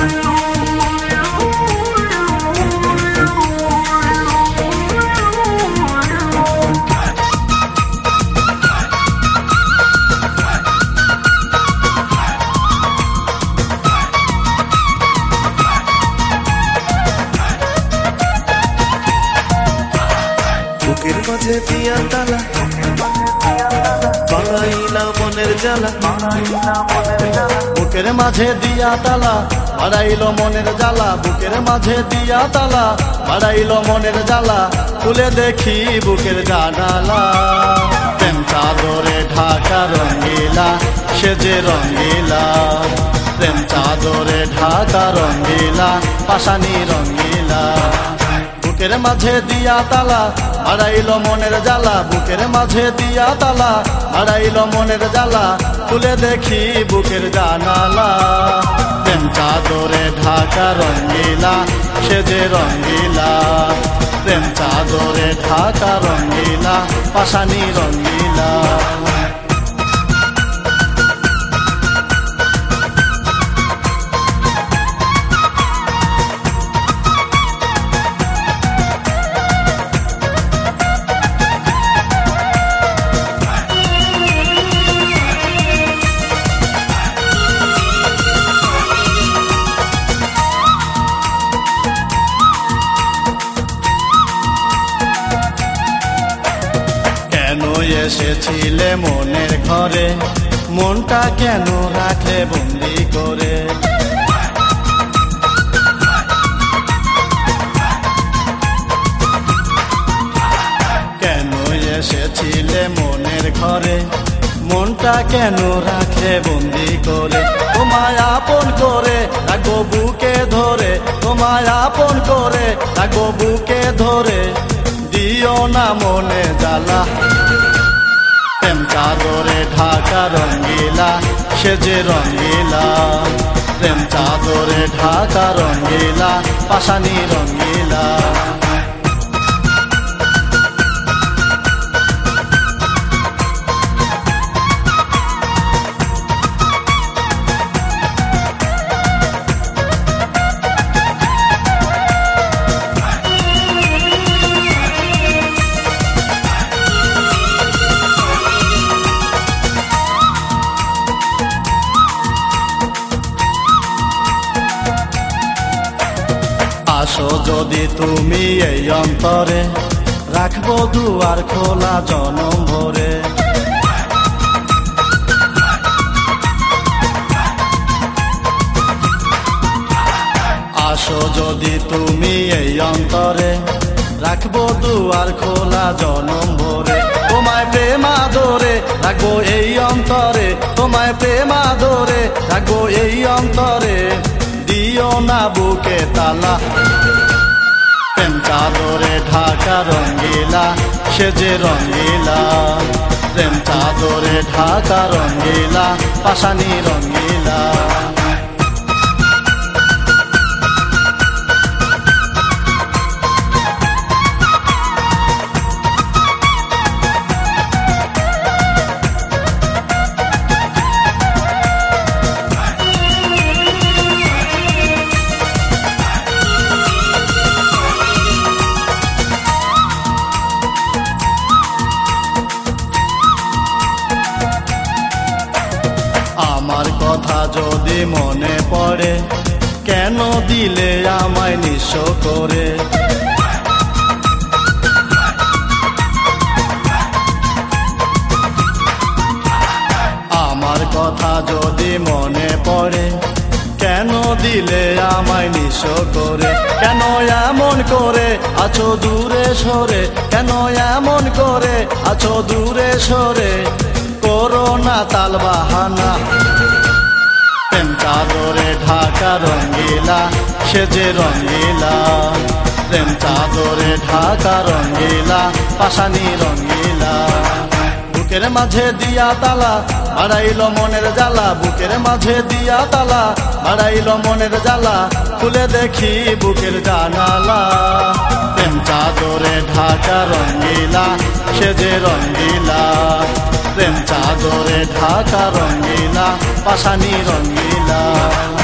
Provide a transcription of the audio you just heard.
বুকের মাঝে দিয়া তালা বাড়াইলা মনের জ্বালা, বুকের মাঝে দিয়া তালা বাড়াইল মনের জ্বালা, বুকের মাঝে দিয়া তালা বাড়াইল মনের জ্বালা, খুলে দেখি বুকের জানালা। প্রেম চাদরে ঢাকা রঙ্গিলা, সেজে রঙ্গিলা, প্রেম চাদরে ঢাকা রঙ্গিলা, পাশানি রঙ্গিলা। বুকের মাঝে দিয়া তালা বাড়াইল মনের জ্বালা, বুকের মাঝে দিয়া তালা বাড়াইল মনের জ্বালা, খুলে দেখি বুকের জানালা। প্রেম চাদরে ঢাকা রঙ্গিলা, সেজে রঙ্গিলা, প্রেম চাদরে ঢাকা রঙ্গিলা, পাশানি রঙ্গিলা। কেন এসেছিলে মনের ঘরে, মনটা কেন রাখলে বন্দি করে? কেন এসেছিলে মনের ঘরে, মনটা কেন রাখলে বন্দি করে? তোমায় আপন করে রাখবো বুকে ধরে, তোমায় আপন করে রাখবো বুকে ধরে, দিও না মনে জ্বালা। প্রেম চাদরে ঢাকা রঙ্গিলা, সেজে রঙ্গিলা, প্রেম চাদরে ঢাকা রঙ্গিলা, পাশানি রঙ্গিলা। আসো যদি তুমি এই অন্তরে, রাখবো দুয়ার খোলা জনম ভরে। আসো যদি তুমি এই অন্তরে, রাখবো দুয়ার খোলা জনম ভরে। তোমায় প্রেম আদরে রাখবো এই অন্তরে, তোমায় প্রেম আদরে রাখবো এই অন্তরে, দিও না বুকে তালা। প্রেম চাদরে ঢাকা রঙ্গিলা, সেজে রঙ্গিলা, প্রেম চাদরে ঢাকা রঙ্গিলা, পাশানি রঙ্গিলা। আমার কথা যদি মনে পড়ে, কেন দিলে আমায় নিঃস্ব করে? আমার কথা যদি মনে পড়ে, কেন দিলে আমায় নিঃস্ব করে? কেন এমন করে আছো দূরে সরে, কেন এমন করে আছো দূরে সরে, করো না তাল বাহানা। প্রেম চাদরে ঢাকা রঙ্গিলা, সেজে রঙ্গিলা, প্রেম চাদরে ঢাকা রঙ্গিলা, পাশানি রঙ্গিলা। বুকের মাঝে দিয়া তালা বাড়াইল মনের জ্বালা, বুকের মাঝে দিয়া তালা বাড়াইল মনের জ্বালা, খুলে দেখি বুকের জানালা। প্রেম চাদরে ঢাকা রঙ্গিলা, সেজে রঙ্গিলা, প্রেম চাদরে ঢাকা রঙ্গিলা, পাশানি রঙ্গিলা।